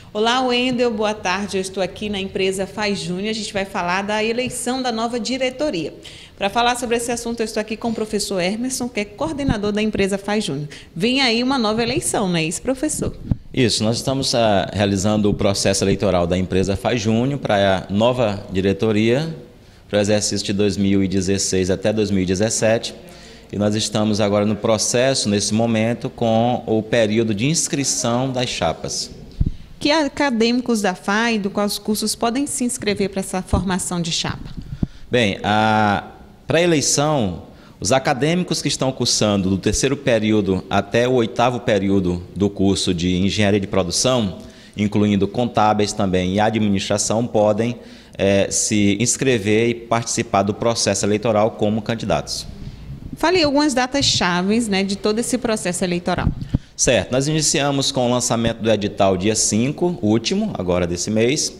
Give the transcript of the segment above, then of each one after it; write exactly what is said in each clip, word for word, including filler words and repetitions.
Olá, Wendel, boa tarde. Eu estou aqui na empresa Faz Júnior. A gente vai falar da eleição da nova diretoria. Para falar sobre esse assunto, eu estou aqui com o professor Emerson, que é coordenador da empresa Faz Júnior. Vem aí uma nova eleição, não é isso, professor? Isso, nós estamos uh, realizando o processo eleitoral da empresa Faz Júnior para a nova diretoria, para o exercício de dois mil e dezesseis até dois mil e dezessete. E nós estamos agora no processo, nesse momento, com o período de inscrição das chapas. Que acadêmicos da F A I, do quais cursos podem se inscrever para essa formação de chapa? Bem, para a eleição, os acadêmicos que estão cursando do terceiro período até o oitavo período do curso de Engenharia de Produção, incluindo contábeis também e administração, podem é, se inscrever e participar do processo eleitoral como candidatos. Fale algumas datas chaves, né, de todo esse processo eleitoral. Certo, nós iniciamos com o lançamento do edital dia cinco, último, agora desse mês.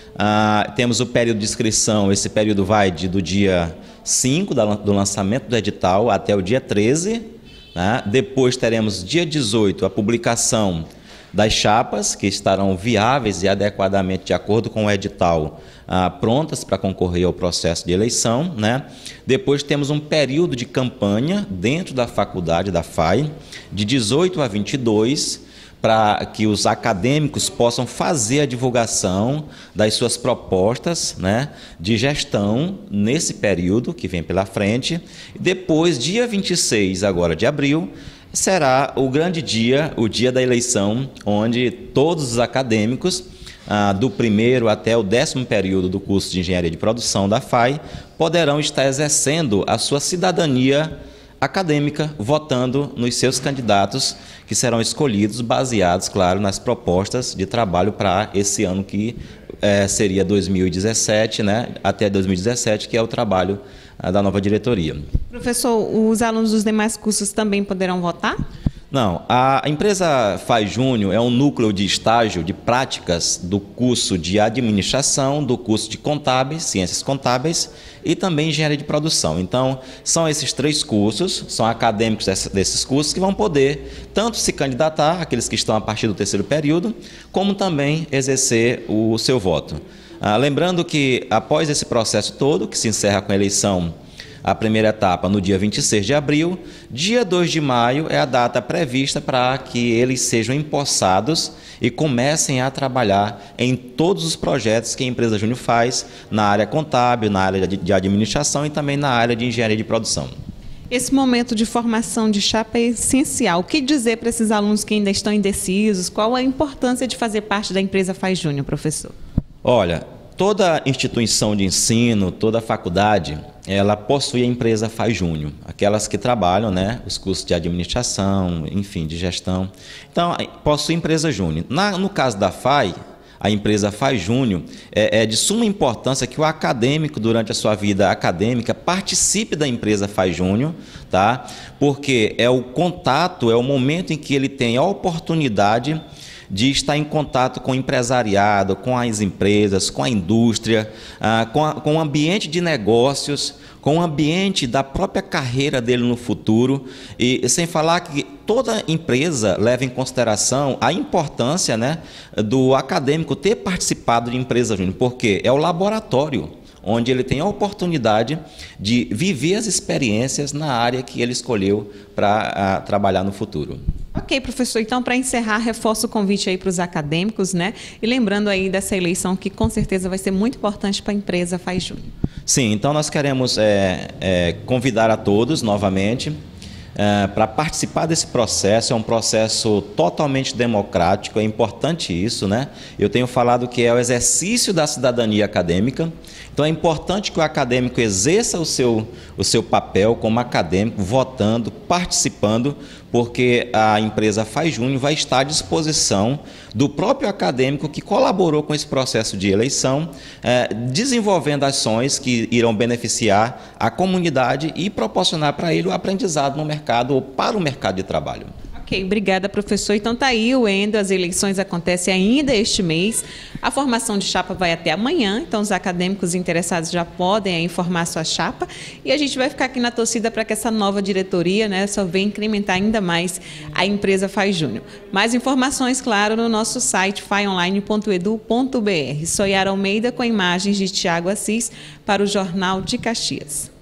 Ah, temos o período de inscrição, esse período vai de, do dia cinco do lançamento do edital até o dia treze. Né? Depois teremos dia dezoito a publicação das chapas, que estarão viáveis e adequadamente de acordo com o edital, ah, prontas para concorrer ao processo de eleição. Né? Depois temos um período de campanha dentro da faculdade da F A I, de dezoito a vinte e dois, para que os acadêmicos possam fazer a divulgação das suas propostas, né, de gestão nesse período que vem pela frente. Depois, dia vinte e seis agora de abril, será o grande dia, o dia da eleição, onde todos os acadêmicos, ah, do primeiro até o décimo período do curso de Engenharia de Produção da F A I, poderão estar exercendo a sua cidadania acadêmica, votando nos seus candidatos, que serão escolhidos baseados, claro, nas propostas de trabalho para esse ano que é, seria dois mil e dezessete, né, até dois mil e dezessete, que é o trabalho ah, da nova diretoria. Professor, os alunos dos demais cursos também poderão votar? Não, a empresa Faz Júnior é um núcleo de estágio de práticas do curso de administração, do curso de contábeis, ciências contábeis e também engenharia de produção. Então, são esses três cursos, são acadêmicos desses cursos que vão poder tanto se candidatar, aqueles que estão a partir do terceiro período, como também exercer o seu voto. Ah, lembrando que após esse processo todo, que se encerra com a eleição, a primeira etapa no dia vinte e seis de abril, dia dois de maio é a data prevista para que eles sejam empossados e comecem a trabalhar em todos os projetos que a empresa Júnior faz na área contábil, na área de administração e também na área de engenharia de produção. Esse momento de formação de chapa é essencial. O que dizer para esses alunos que ainda estão indecisos? Qual a importância de fazer parte da empresa Faz Júnior, professor? Olha, toda instituição de ensino, toda faculdade, ela possui a empresa Faz Júnior, aquelas que trabalham, né, os cursos de administração, enfim, de gestão. Então, possui empresa Júnior. Na, no caso da F A I, a empresa Faz Júnior, é, é de suma importância que o acadêmico, durante a sua vida acadêmica, participe da empresa Faz Júnior, tá? Porque é o contato, é o momento em que ele tem a oportunidade de estar em contato com o empresariado, com as empresas, com a indústria, ah, com, a, com o ambiente de negócios, com o ambiente da própria carreira dele no futuro, e sem falar que toda empresa leva em consideração a importância, né, do acadêmico ter participado de empresa júnior, porque é o laboratório onde ele tem a oportunidade de viver as experiências na área que ele escolheu para trabalhar no futuro. Ok, professor. Então, para encerrar, reforço o convite aí para os acadêmicos, né? E lembrando aí dessa eleição que com certeza vai ser muito importante para a empresa Faz Júnior. Sim, então nós queremos é, é, convidar a todos novamente é, para participar desse processo. É um processo totalmente democrático, é importante isso, né? Eu tenho falado que é o exercício da cidadania acadêmica. Então é importante que o acadêmico exerça o seu, o seu papel como acadêmico, votando, participando, porque a empresa Faz Júnior vai estar à disposição do próprio acadêmico que colaborou com esse processo de eleição, eh, desenvolvendo ações que irão beneficiar a comunidade e proporcionar para ele o aprendizado no mercado ou para o mercado de trabalho. Ok, obrigada, professor. Então tá aí o Endo, as eleições acontecem ainda este mês. A formação de chapa vai até amanhã, então os acadêmicos interessados já podem aí, informar sua chapa. E a gente vai ficar aqui na torcida para que essa nova diretoria, né, só venha incrementar ainda mais a empresa Faz Júnior. Mais informações, claro, no nosso site fai online ponto edu ponto br. Sou Yara Almeida com imagens de Tiago Assis para o Jornal de Caxias.